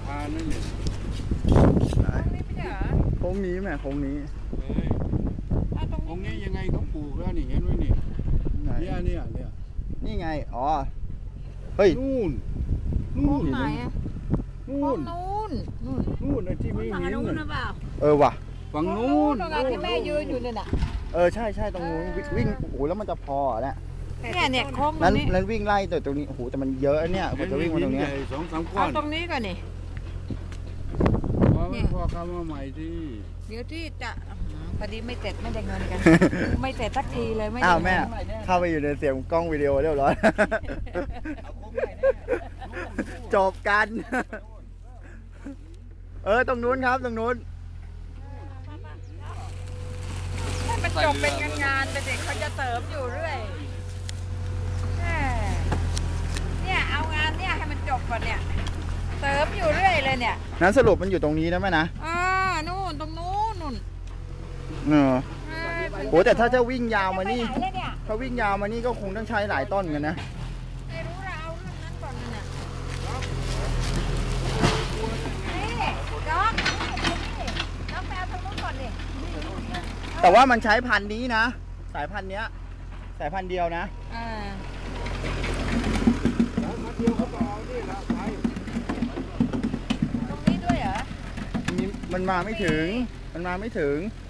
พานนั่นเนี่ยนี่ไม่ใช่เหรอโค้งนี้แม่โค้งนี้เฮ้ยตรงตรงนี้นี้ยังไงเขาปลูกแล้วนี่เห็นไหมนี่ไหนเนี่ยนี่ไงอ๋อเฮ้ยนู่นโค้งไหนอะนู่โค้นงนู้นนู่นนู่นไอ้ที่มีฝั่งหินนู้นน่ะหรือเปล่าว่ะฝั่งโค้งนู้นตรงนั้นที่แม่ยืนอยู่เนี่ยน่ะใช่ตรงนู้นวิ่งโอ้โหแล้วมันจะพอเนี่ยเนี่ยโค้งตรนั้นงนี้นั้นวิ่งไล่แต่ตรงนี้โอ้โหแต่มันเยอะเนี่ยกว่าจะวิ่งมาตรงเนี้ยใหญ่2-3 ก้อเอานตรงนี้ก่อนนี่พอไม่พอเข้ามาใหม่ที่เดี๋ยวที่จะพอดีไม่เสร็จไม่ได้เงินกัน ไม่เสร็จสักทีเลยไม่ได้อ้าวแม่เงินเข้าไปอยู่ในเสียงกล้องวิดีโอเรียบร้อยจบกัน ตรงนู้นครับตรงนู้นให้มันจบเป็นงานๆแต่เด็กเขาจะเสริมอยู่เรื่อยแหม่เนี่ยเอางานเนี่ยให้มันจบก่อนเนี่ยเสริมอยู่เรื่อยเลยเนี่ยนั้นสรุปมันอยู่ตรงนี้นะแม่นะนู่นตรงนู้นนู่นโหแต่ถ้าจะวิ่งยาวมานี่จะไปไหเลยเนี่ยถ้าวิ่งยาวมานี่ก็คงต้องใช้หลายต้นกันนะไม่รู้เราเอาเรื่องนั้นก่อนนะนี่จ๊อกนี่จ๊อกแปลทางนู้นก่อนดิแต่ว่ามันใช้พันธุ์นี้นะ สายพันธุ์เนี้ยสายพันธุ์เดียวนะแล้วมาเดียวเขาต่อนี่ละไปตรงนี้ด้วยเหรอมันมาไม่ถึง มันมาไม่ถึงเ